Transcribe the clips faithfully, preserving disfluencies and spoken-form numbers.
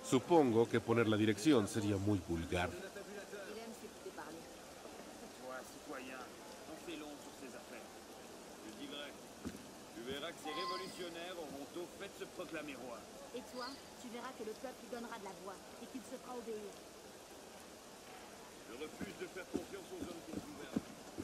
Supongo que poner la dirección sería muy vulgar. Il aime s'écouter parler. Toi, citoyen, en fais long sur ces affaires. Je dirai. Tu verras que ces révolutionnaires auront au fait de se proclamer roi. Et toi, tu verras que le peuple lui donnera de la voix et qu'il se fera obéir. Je refuse de faire confiance aux hommes qui gouvernent.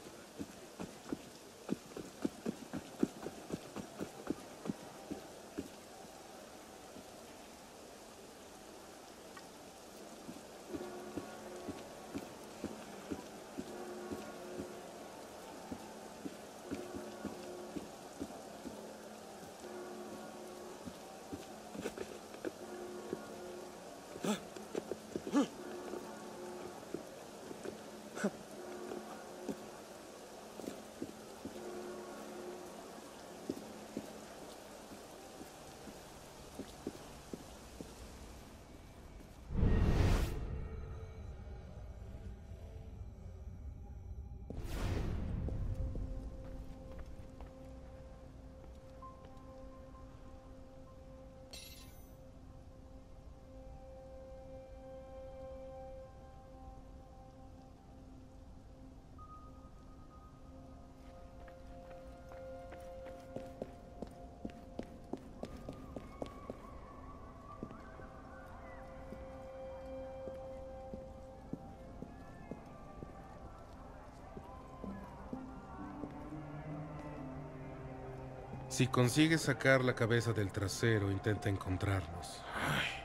Si consigues sacar la cabeza del trasero, intenta encontrarnos. Ay.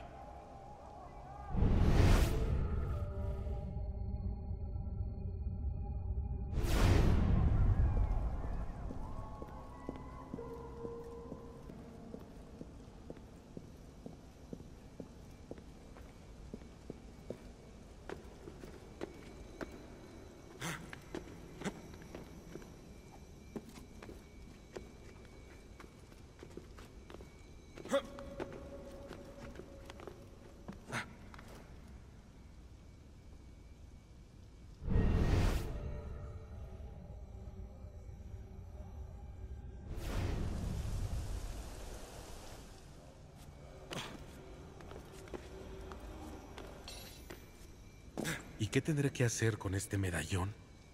¿Y qué tendré que hacer con este medallón?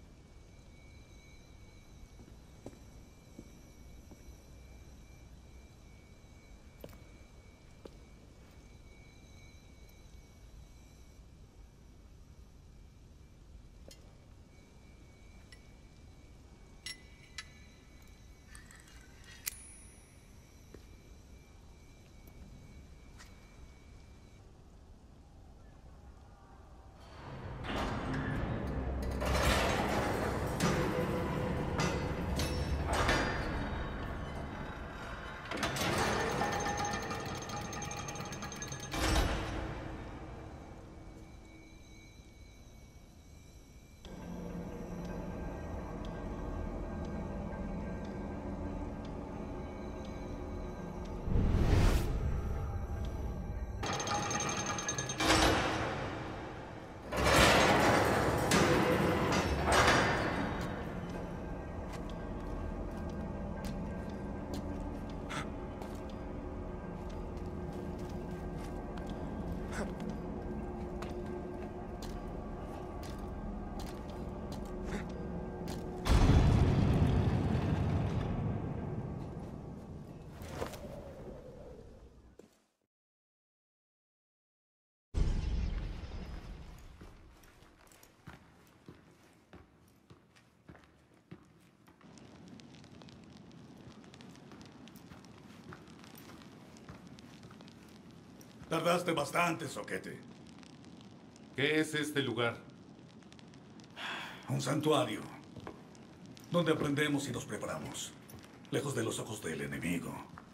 Tardaste bastante, Soquete. ¿Qué es este lugar? Un santuario. Donde aprendemos y nos preparamos. Lejos de los ojos del enemigo.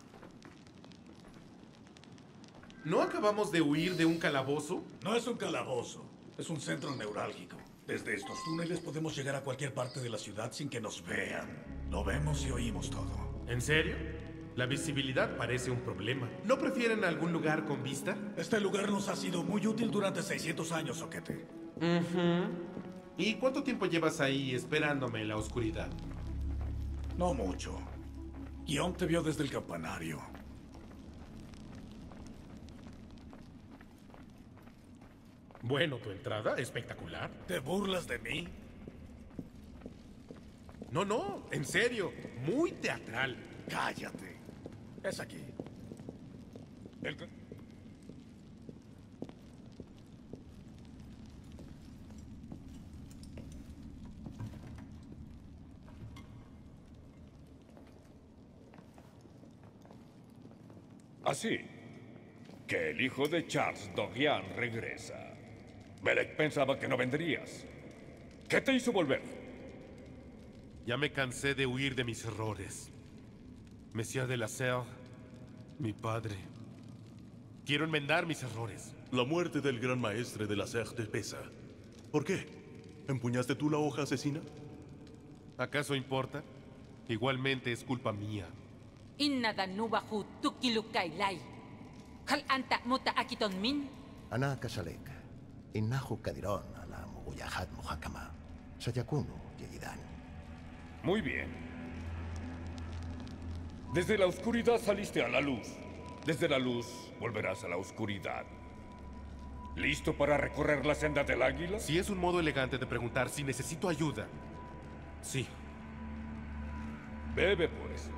¿No acabamos de huir de un calabozo? No es un calabozo. Es un centro neurálgico. Desde estos túneles podemos llegar a cualquier parte de la ciudad sin que nos vean. Lo vemos y oímos todo. ¿En serio? La visibilidad parece un problema. ¿No prefieren algún lugar con vista? Este lugar nos ha sido muy útil durante seiscientos años, Soquete. Uh-huh. ¿Y cuánto tiempo llevas ahí esperándome en la oscuridad? No mucho. Guión te vio desde el campanario. Bueno, tu entrada, espectacular. ¿Te burlas de mí? No, no, en serio, muy teatral. Cállate. Es aquí. El... Así que el hijo de Charles Dorian regresa. Belek pensaba que no vendrías. ¿Qué te hizo volver? Ya me cansé de huir de mis errores. Monsieur de la Serre, mi padre. Quiero enmendar mis errores. La muerte del gran maestre de la Serre te pesa. ¿Por qué? ¿Empuñaste tú la hoja asesina? ¿Acaso importa? Igualmente es culpa mía. Inna danubahu tukilukailai. Hal anta muta akiton min? أنا كذلك إنه قادر على مواجهة محاكمة سيكون جيدا. Muy bien. Desde la oscuridad saliste a la luz. Desde la luz volverás a la oscuridad. ¿Listo para recorrer la senda del águila? Si es un modo elegante de preguntar si necesito ayuda. Sí. Bebe, pues.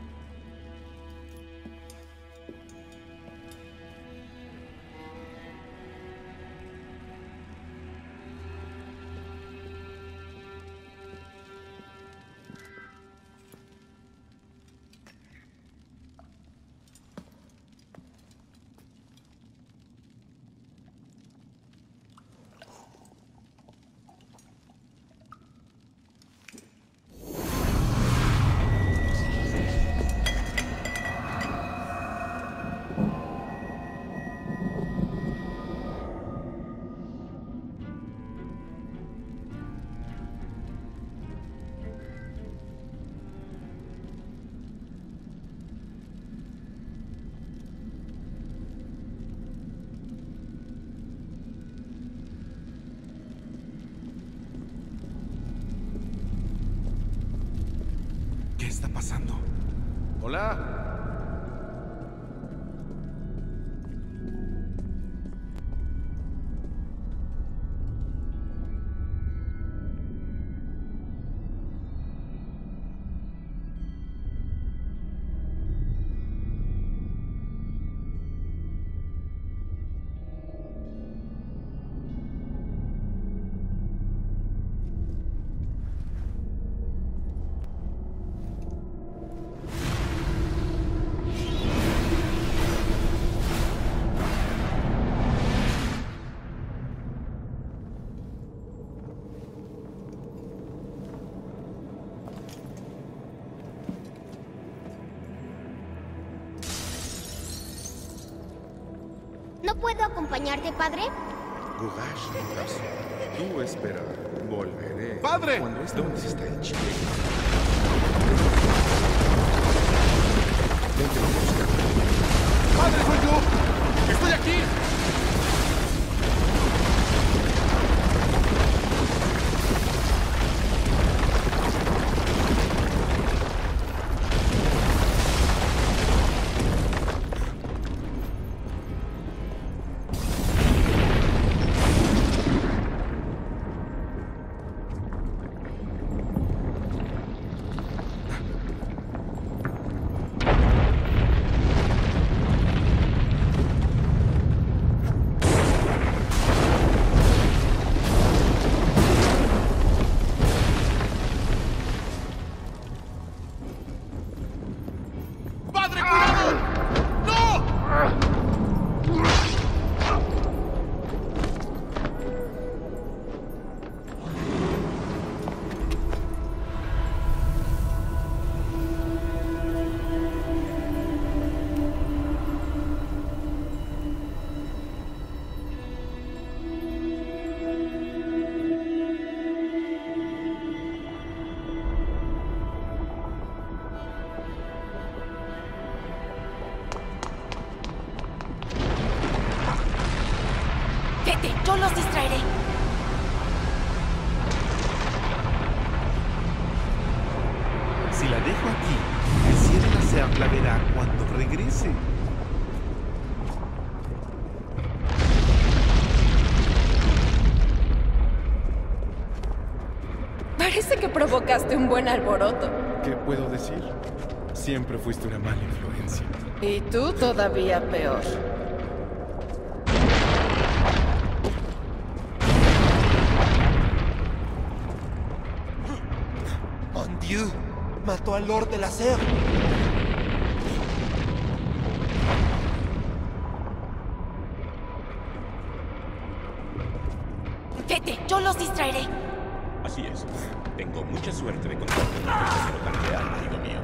¿Qué está pasando? Hola. ¿No puedo acompañarte, padre? Gugash, Gugash. Tú espera. Volveré. ¡Padre! Cuando es donde está el chico. Vente, busca. ¡Padre, soy yo! ¡Estoy aquí! Yo los distraeré. Si la dejo aquí, Monsieur de la Serre la verá cuando regrese. Parece que provocaste un buen alboroto. ¿Qué puedo decir? Siempre fuiste una mala influencia. Y tú todavía peor. ¡Mon Dieu! ¡Mató al Lord de la Ser! ¡Vete! ¡Yo los distraeré! Así es. Tengo mucha suerte de contar con un compañero tan leal, amigo mío.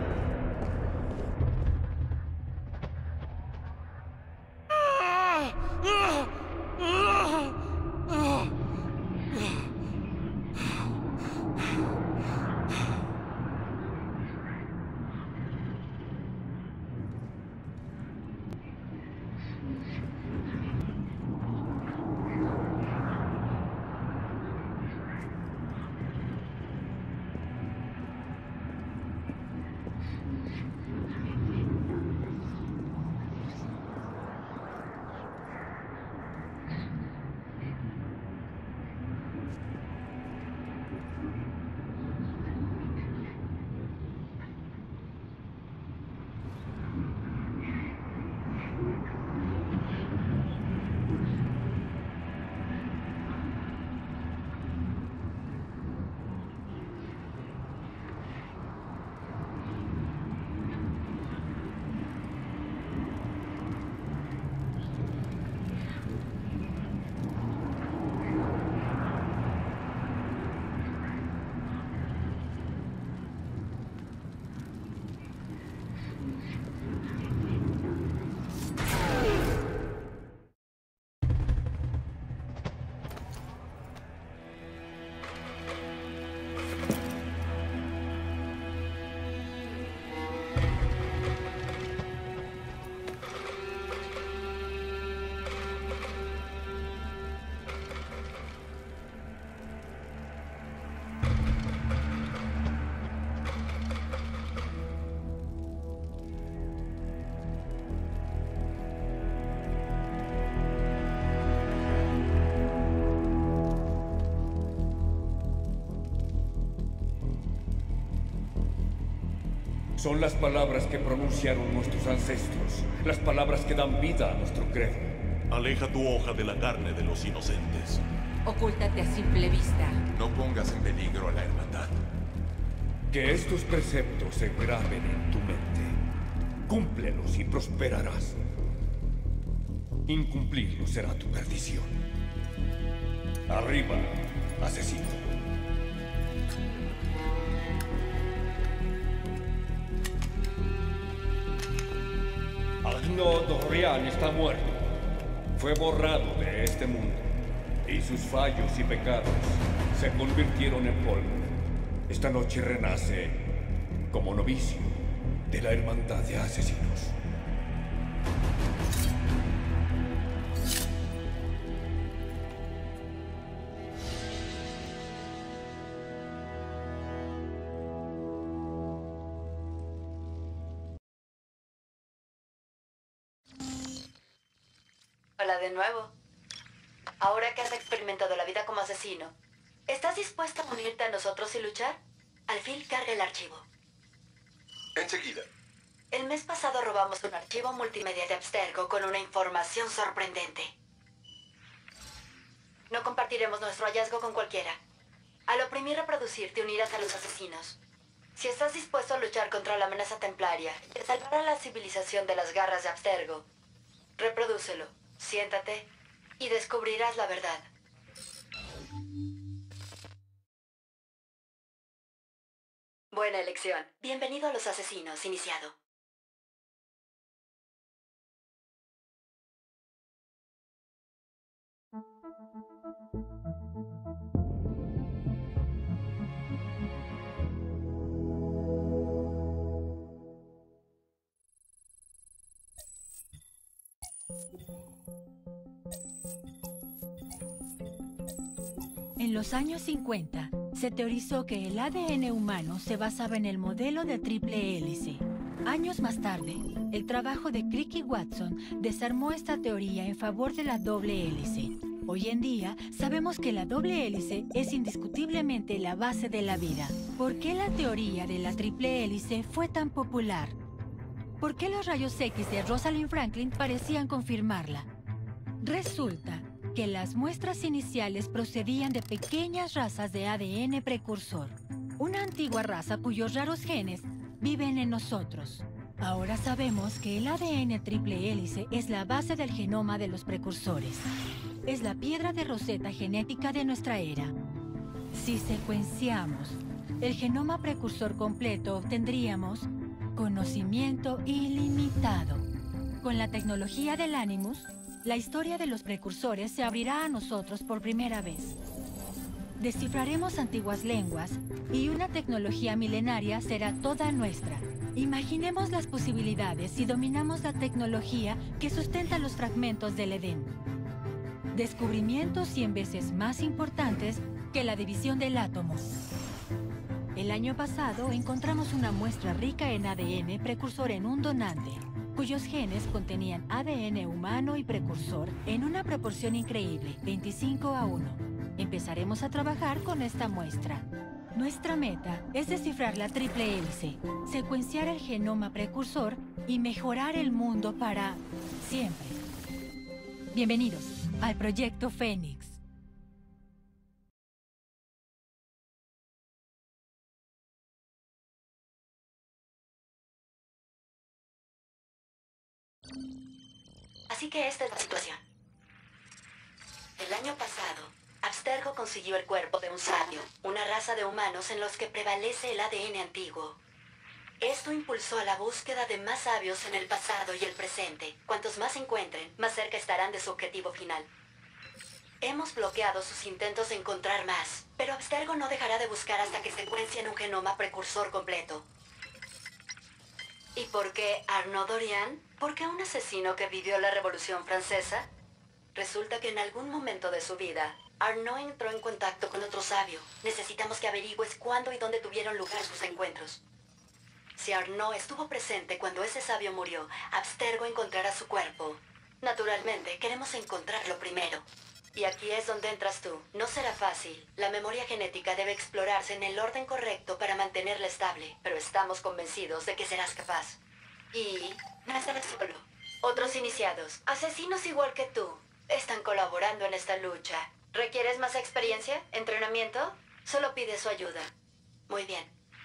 Son las palabras que pronunciaron nuestros ancestros, las palabras que dan vida a nuestro credo. Aleja tu hoja de la carne de los inocentes. Ocúltate a simple vista. No pongas en peligro a la hermandad. Que estos preceptos se graben en tu mente. Cúmplelos y prosperarás. Incumplirlos será tu perdición. Arriba, asesino. Agno Dorian está muerto. Fue borrado de este mundo. Y sus fallos y pecados se convirtieron en polvo. Esta noche renace como novicio de la Hermandad de Asesinos. Hola de nuevo. Ahora que has experimentado la vida como asesino, ¿estás dispuesto a unirte a nosotros y luchar? Alfil, carga el archivo. Enseguida. El mes pasado robamos un archivo multimedia de Abstergo con una información sorprendente. No compartiremos nuestro hallazgo con cualquiera. Al oprimir y reproducir, te unirás a los asesinos. Si estás dispuesto a luchar contra la amenaza templaria y a salvar a la civilización de las garras de Abstergo, reprodúcelo, siéntate y descubrirás la verdad. Buena elección. Bienvenido a los asesinos, iniciado. En los años cincuenta, se teorizó que el A D N humano se basaba en el modelo de triple hélice. Años más tarde, el trabajo de Crick y Watson desarmó esta teoría en favor de la doble hélice. Hoy en día, sabemos que la doble hélice es indiscutiblemente la base de la vida. ¿Por qué la teoría de la triple hélice fue tan popular? ¿Por qué los rayos X de Rosalind Franklin parecían confirmarla? Resulta que las muestras iniciales procedían de pequeñas razas de A D N precursor, una antigua raza cuyos raros genes viven en nosotros. Ahora sabemos que el A D N triple hélice es la base del genoma de los precursores. Es la piedra de roseta genética de nuestra era. Si secuenciamos el genoma precursor completo, obtendríamos conocimiento ilimitado. Con la tecnología del Animus, la historia de los precursores se abrirá a nosotros por primera vez. Descifraremos antiguas lenguas y una tecnología milenaria será toda nuestra. Imaginemos las posibilidades si dominamos la tecnología que sustenta los fragmentos del Edén. Descubrimientos cien veces más importantes que la división del átomo. El año pasado encontramos una muestra rica en A D N precursor en un donante, cuyos genes contenían A D N humano y precursor en una proporción increíble, veinticinco a uno. Empezaremos a trabajar con esta muestra. Nuestra meta es descifrar la triple hélice, secuenciar el genoma precursor y mejorar el mundo para siempre. Bienvenidos al Proyecto Fénix. Así que esta es la situación. El año pasado, Abstergo consiguió el cuerpo de un sabio, una raza de humanos en los que prevalece el A D N antiguo. Esto impulsó a la búsqueda de más sabios en el pasado y el presente. Cuantos más encuentren, más cerca estarán de su objetivo final. Hemos bloqueado sus intentos de encontrar más, pero Abstergo no dejará de buscar hasta que secuencien un genoma precursor completo. ¿Y por qué Arnaud Dorian? ¿Por qué un asesino que vivió la Revolución Francesa? Resulta que en algún momento de su vida, Arnaud entró en contacto con otro sabio. Necesitamos que averigües cuándo y dónde tuvieron lugar sus encuentros. Si Arnaud estuvo presente cuando ese sabio murió, Abstergo encontrará su cuerpo. Naturalmente, queremos encontrarlo primero. Y aquí es donde entras tú. No será fácil. La memoria genética debe explorarse en el orden correcto para mantenerla estable, pero estamos convencidos de que serás capaz. Y no estarás solo. Otros iniciados, asesinos igual que tú, están colaborando en esta lucha. ¿Requieres más experiencia? ¿Entrenamiento? Solo pide su ayuda. Muy bien.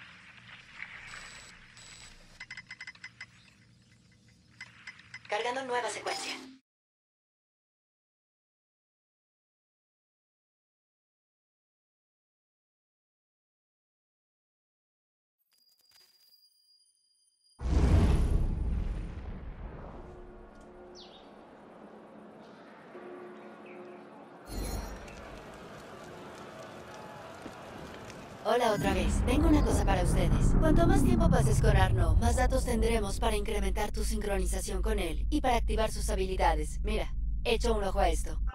Cargando nueva secuencia. Hola otra vez. Tengo una cosa para ustedes. Cuanto más tiempo pases con Arnaud, más datos tendremos para incrementar tu sincronización con él y para activar sus habilidades. Mira, echo un ojo a esto.